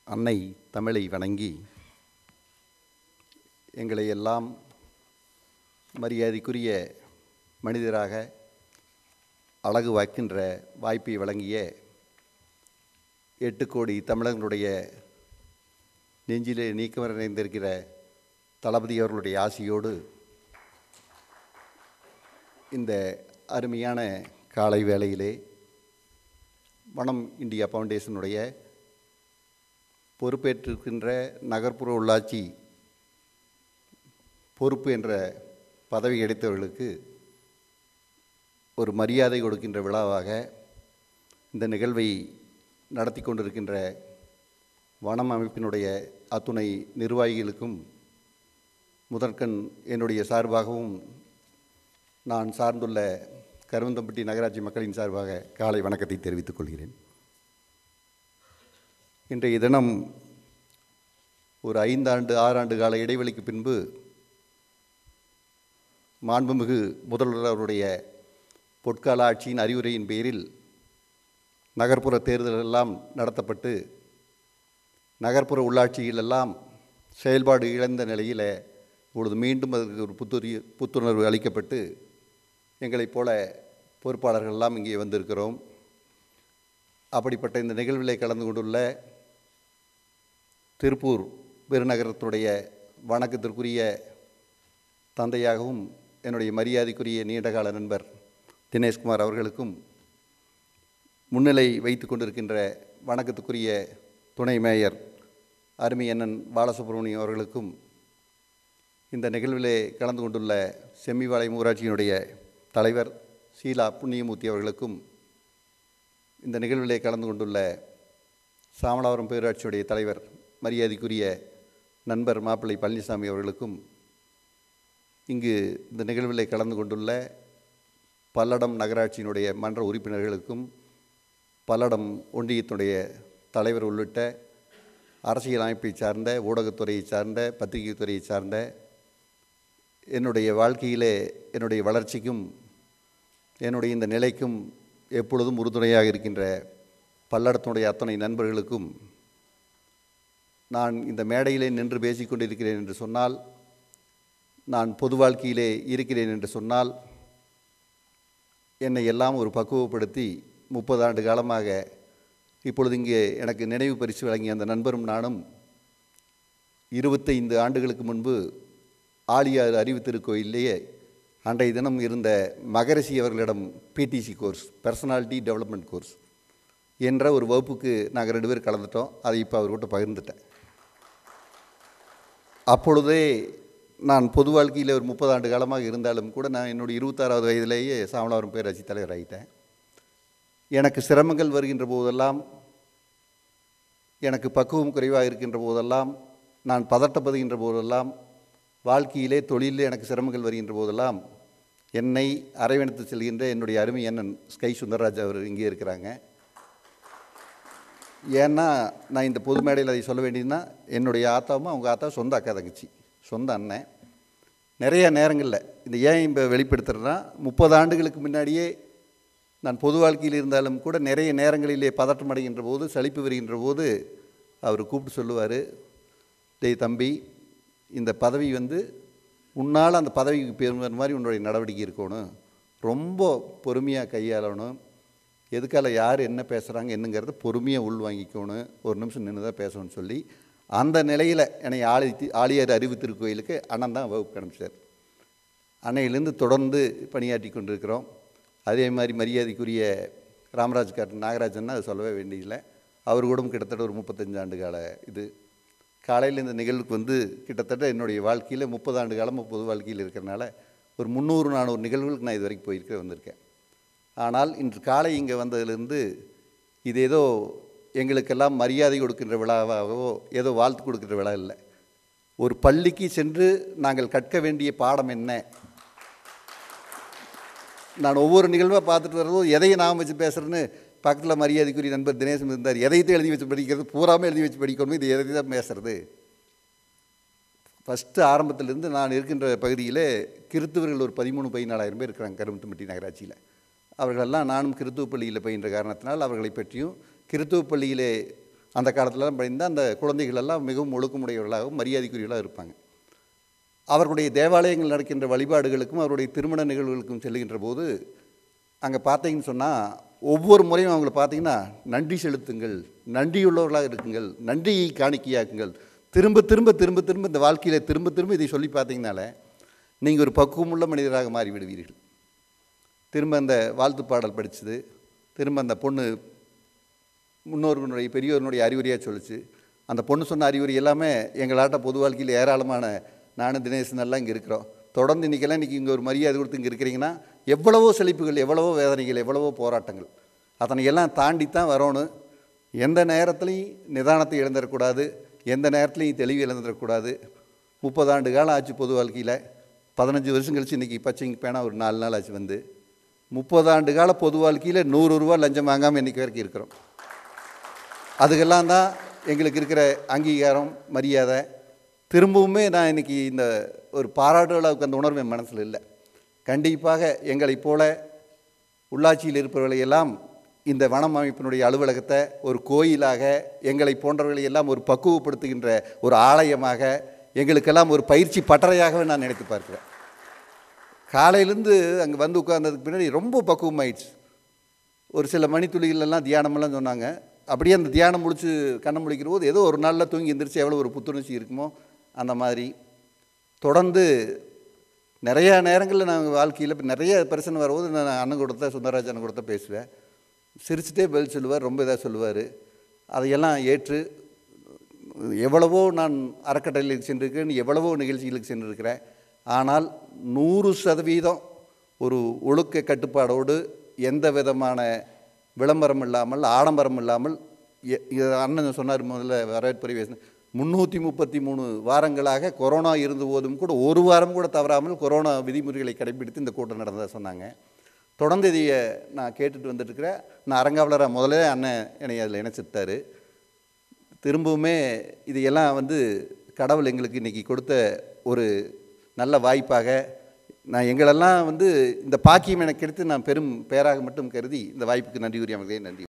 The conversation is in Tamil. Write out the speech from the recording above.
அன்னை தமிழை வணங்கி எங்களை எல்லாம் மரியாதைக்குரிய மனிதராக அழகு வாய்க்கின்ற வாய்ப்பை வழங்கிய 8 கோடி தமிழர்களுடைய நெஞ்சிலே நீக்கமர நிறைந்திருக்கிற தளபதி அவர்களுடைய ஆசியோடு இந்த அருமையான காலை வேளையிலே வனம் இந்தியா ஃபவுண்டேஷனுடைய பொறுப்பேற்றிருக்கின்ற நகர்ப்புற உள்ளாட்சி பொறுப்பு என்ற பதவி கிடைத்தவர்களுக்கு ஒரு மரியாதை கொடுக்கின்ற விழாவாக இந்த நிகழ்வை நடத்தி கொண்டிருக்கின்ற வனம் அமைப்பினுடைய அத்துணை நிர்வாகிகளுக்கும் முதற்கண் என்னுடைய சார்பாகவும் நான் சார்ந்துள்ள கருவந்தம்பட்டி நகராட்சி மக்களின் சார்பாக காலை வணக்கத்தை தெரிவித்துக் கொள்கிறேன். இன்றைய தினம் ஒரு 5 ஆண்டு 6 ஆண்டு கால இடைவெளிக்கு பின்பு மாண்புமிகு முதல்வர் அவருடைய பொற்கால ஆட்சியின் அறிவுரையின் பேரில் நகர்ப்புற தேர்தல் எல்லாம் நடத்தப்பட்டு நகர்ப்புற உள்ளாட்சிகளெல்லாம் செயல்பாடு இழந்த நிலையில் இப்பொழுது மீண்டும் அதற்கு ஒரு புத்துணர்வு அளிக்கப்பட்டு எங்களைப் போல பொறுப்பாளர்கள் எல்லாம் இங்கே வந்திருக்கிறோம். அப்படிப்பட்ட இந்த நிகழ்விலே கலந்து கொண்டுள்ள திருப்பூர் பெருநகரத்துடைய வணக்கத்திற்குரிய தந்தையாகவும் என்னுடைய மரியாதைக்குரிய நீண்டகால நண்பர் தினேஷ்குமார் அவர்களுக்கும், முன்னிலை வைத்து கொண்டிருக்கின்ற வணக்கத்துக்குரிய துணை மேயர் அருமை அண்ணன் பாலசுப்ரமணியம் அவர்களுக்கும், இந்த நிகழ்விலே கலந்து கொண்டுள்ள செம்மிபாளையம் ஊராட்சியினுடைய தலைவர் சீலா புண்ணியமூர்த்தி அவர்களுக்கும், இந்த நிகழ்விலே கலந்து கொண்டுள்ள சாமலாபுரம் பேரூராட்சியுடைய தலைவர் மரியாதைக்குரிய நண்பர் மாப்பிள்ளை பழனிசாமி அவர்களுக்கும், இங்கு இந்த நிகழ்விலே கலந்து கொண்டுள்ள பல்லடம் நகராட்சியினுடைய மன்ற உறுப்பினர்களுக்கும், பல்லடம் ஒன்றியத்தினுடைய தலைவர் உள்ளிட்ட அரசியல் அமைப்பை சார்ந்த, ஊடகத்துறையை சார்ந்த, பத்திரிகை துறையை சார்ந்த, என்னுடைய வாழ்க்கையிலே என்னுடைய வளர்ச்சிக்கும் என்னுடைய இந்த நிலைக்கும் எப்பொழுதும் உறுதுணையாக இருக்கின்ற பல்லடத்தினுடைய அத்தனை நண்பர்களுக்கும், நான் இந்த மேடையிலே நின்று பேசிக்கொண்டிருக்கிறேன் என்று சொன்னால், நான் பொது வாழ்க்கையிலே இருக்கிறேன் என்று சொன்னால், என்னை எல்லாம் ஒரு பக்குவப்படுத்தி 30 ஆண்டு காலமாக இப்பொழுது இங்கே எனக்கு நினைவு பரிசு வழங்கிய அந்த நண்பரும் நானும் 25 ஆண்டுகளுக்கு முன்பு ஆழியாறு அறிவு திருக்கோயிலேயே அன்றைய தினம் இருந்த மகரிஷி அவர்களிடம் PTC course, personality development course என்ற ஒரு வகுப்புக்கு நாங்கள் 2 பேர் கலந்துட்டோம். அதை இப்போ அவர்கிட்ட பகிர்ந்துட்டேன். அப்பொழுதே நான் பொது வாழ்க்கையில் ஒரு 30 ஆண்டு காலமாக இருந்தாலும் கூட நான் என்னுடைய 26வது வயதிலேயே சாமலாபுரம் பேரூராட்சி தலைவர் ஆகிட்டேன். எனக்கு சிரமங்கள் வருகின்ற போதெல்லாம், எனக்கு பக்குவம் குறைவாக இருக்கின்ற போதெல்லாம், நான் பதட்டப்படுகின்ற போதெல்லாம், வாழ்க்கையிலே தொழிலே எனக்கு சிரமங்கள் வருகின்ற போதெல்லாம் என்னை அரவணைத்து செல்கின்ற என்னுடைய அருமை அண்ணன் ஸ்கை சுந்தரராஜ் அவர் இங்கே இருக்கிறாங்க. ஏன்னா நான் இந்த பொது மேடையில் அதை சொல்ல வேண்டியதுன்னா, என்னுடைய ஆத்தாவும் அவங்க ஆத்தா சொந்த அக்கா தங்கச்சி, சொந்த அண்ணன். நிறைய நேரங்களில் இந்த ஏன் இப்போ வெளிப்படுத்துகிறேன்னா, 30 ஆண்டுகளுக்கு முன்னாடியே நான் பொது வாழ்க்கையில் இருந்தாலும் கூட நிறைய நேரங்களிலே பதட்டம் அடைகின்ற போது, சலிப்பு வருகின்ற போது அவர் கூப்பிட்டு சொல்லுவார், டேய் தம்பி, இந்த பதவி உன்னால் அந்த பதவிக்கு பெறுகிற மாதிரி உன்னுடைய நடவடிக்கை இருக்கணும், ரொம்ப பொறுமையாக கையாளணும், எதுக்கால யார் என்ன பேசுகிறாங்க என்னங்கிறத பொறுமையாக உள்வாங்கிக்கணும், ஒரு நிமிஷம் நின்று தான் பேசணும்னு சொல்லி அந்த நிலையில் என்னை ஆழியாறு அறிவு திருக்கோயிலுக்கு அண்ணன் தான் வகுப்பு அனுப்பிச்சார். அன்னையிலேருந்து தொடர்ந்து பணியாற்றி கொண்டிருக்கிறோம். அதே மாதிரி மரியாதைக்குரிய ராமராஜ் நாகராஜன்னா அது சொல்லவே வேண்டியதில்லை. அவர் கூட கிட்டத்தட்ட ஒரு 35 ஆண்டு கால இது. காலையில் இந்த நிகழ்வுக்கு கிட்டத்தட்ட என்னுடைய வாழ்க்கையில் 30 ஆண்டு காலமாக பொது வாழ்க்கையில் இருக்கிறனால ஒரு 300-400 நிகழ்வுகளுக்கு நான் இது வரைக்கும் வந்திருக்கேன். ஆனால் இன்று காலை இங்கே வந்ததிலிருந்து இது ஏதோ எங்களுக்கெல்லாம் மரியாதை கொடுக்கின்ற விழாவாகவோ ஏதோ வாழ்த்து கொடுக்கின்ற விழா இல்லை. ஒரு பள்ளிக்கு சென்று நாங்கள் கற்க வேண்டிய பாடம் என்ன, நான் ஒவ்வொரு நிகழ்வாக பார்த்துட்டு வர்றதோ எதையும் நாம் வச்சு பேசுகிறேன்னு பக்கத்தில் மரியாதைக்குரிய நண்பர் தினேசன் இருந்தார். எதையத்தையும் எழுதி வச்சு படிக்கிறது, பூராமல் எழுதி வச்சு படிக்கணும், இது எதை தான் பேசுகிறது. ஃபஸ்ட்டு ஆரம்பத்திலேருந்து நான் இருக்கின்ற பகுதியில் கிறித்துவர்கள் ஒரு 13-14 பேர் இருக்கிறாங்க கருவந்தம்பட்டி நகராட்சியில். அவர்களெல்லாம் நானும் கிறித்துவ பள்ளியில் பயின்ற காரணத்தினால் அவர்களை பற்றியும் கிறித்துவ பள்ளியிலே அந்த காலத்துலலாம் படிந்தால் அந்த குழந்தைகள் எல்லாம் மிகவும் ஒழுக்கமுடையவர்களாகவும் மரியாதைக்குரியவர்களாக இருப்பாங்க. அவர்களுடைய தேவாலயங்கள் நடக்கின்ற வழிபாடுகளுக்கும் அவருடைய திருமண நிகழ்வுகளுக்கும் செல்லுகின்ற போது அங்கே பார்த்தீங்கன்னு சொன்னால் ஒவ்வொரு முறையும் அவங்கள பார்த்தீங்கன்னா நன்றி செலுத்துங்கள், நன்றியுள்ளவர்களாக இருக்குங்கள், நன்றியை காணிக்கையாக்குங்கள், திரும்ப திரும்ப திரும்ப திரும்ப இந்த வாழ்க்கையில் திரும்ப திரும்ப இதை சொல்லி பார்த்தீங்கனாலே நீங்கள் ஒரு பக்குவமுள்ள மனிதராக மாறிவிடுவீர்கள். திரும்ப அந்த வாழ்த்து பாடல் படித்தது, திரும்ப அந்த பொண்ணு முன்னோர்களுடைய பெரியோர்களுடைய அறிவுரையாக சொல்லிச்சு. அந்த பொண்ணு சொன்ன அறிவுரை எல்லாமே எங்களாட்ட பொது வாழ்க்கையில் ஏராளமான நானும் தினேசன் எல்லாம் இங்கே இருக்கிறோம். தொடர்ந்து இன்றைக்கெல்லாம் இன்றைக்கி இங்கே ஒரு மரியாதை கொடுத்து இங்கே இருக்கிறீங்கன்னா எவ்வளவோ செழிப்புகள், எவ்வளவோ வேதனைகள், எவ்வளவோ போராட்டங்கள், அதனை எல்லாம் தாண்டி தான் வரணும். எந்த நேரத்துலையும் நிதானத்தை இழந்துடக்கூடாது, எந்த நேரத்துலையும் தெளிவு இழந்துடக்கூடாது. 30 ஆண்டு காலம் ஆச்சு பொது வாழ்க்கையில். 15 வருஷம் கழிச்சு இன்றைக்கி பச்சைங்க பேனா ஒரு 4 நாள் ஆச்சு வந்து 30 ஆண்டு கால பொது வாழ்க்கையில் 100 ரூபா லஞ்சம் வாங்காமல் இன்றைக்கி வரைக்கும் இருக்கிறோம். அதுக்கெல்லாம் தான் எங்களுக்கு இருக்கிற அங்கீகாரம், மரியாதை. திரும்பவுமே நான் இன்றைக்கி இந்த ஒரு பாராட்டு அளவுக்கு அந்த உணர்வு என் மனசில் இல்லை. கண்டிப்பாக எங்களைப் போல உள்ளாட்சியில் இருப்பவர்களையெல்லாம் இந்த வனம் அமைப்பினுடைய அலுவலகத்தை ஒரு கோயிலாக, எங்களை போன்றவர்களை எல்லாம் ஒரு பக்குவப்படுத்துகின்ற ஒரு ஆலயமாக, எங்களுக்கெல்லாம் ஒரு பயிற்சி பட்டறையாகவே நான் நினைத்து பார்க்கிறேன். காலையிலேருந்து அங்கே வந்து உட்கார்ந்ததுக்கு பின்னாடி ரொம்ப பக்குவமாயிடுச்சு. ஒரு சில மணித்துளிகளெல்லாம் தியானமெல்லாம் சொன்னாங்க. அப்படியே அந்த தியானம் முடித்து கண்ணை முழிக்கிற போது ஏதோ ஒரு நாளில் தூங்கி எந்திரிச்சு எவ்வளோ ஒரு புத்துணர்ச்சி இருக்குமோ அந்த மாதிரி தொடர்ந்து நிறையா நேரங்களில் நாங்கள் வாழ்க்கையில் இப்போ நிறைய பிரச்சனை வரும்போது நான் அண்ணன் கொடுத்த சுந்தரராஜ் அண்ணன் கொடுத்த பேசுவேன். சிரிச்சுட்டே பதில் சொல்லுவார், ரொம்ப இதாக சொல்லுவார். அதையெல்லாம் ஏற்று எவ்வளவோ நான் அறக்கட்டளைகளுக்கு சென்றிருக்கிறேன், எவ்வளவோ நிகழ்ச்சிகளுக்கு சென்றிருக்கிறேன். ஆனால் 100% ஒரு ஒழுக்க கட்டுப்பாடோடு எந்த விதமான விளம்பரம் இல்லாமல், ஆடம்பரம் இல்லாமல், அண்ணன் சொன்னார் முதல்ல வரவேற்புரை பேசினேன், 333 வாரங்களாக கொரோனா இருந்த போதும் கூட ஒரு வாரம் கூட தவறாமல் கொரோனா விதிமுறைகளை கடைபிடித்து இந்த கூட்டம் நடந்ததாக சொன்னாங்க. தொடர்ந்து இதையை நான் கேட்டுட்டு வந்துட்டுருக்கிறேன். நான் அரங்காவலராக முதல்ல அண்ணன் என்னை அதில் இணைச்சிட்டார். திரும்பவுமே இதையெல்லாம் வந்து கடவுள் எங்களுக்கு இன்றைக்கி கொடுத்த ஒரு நல்ல வாய்ப்பாக நான் எங்களெல்லாம் வந்து இந்த பாக்கியம் எனக்கு கிடைத்து நான் பெரும் பேராக மட்டும் கருதி இந்த வாய்ப்புக்கு நன்றி கூறி அமைகிறேன். நன்றி.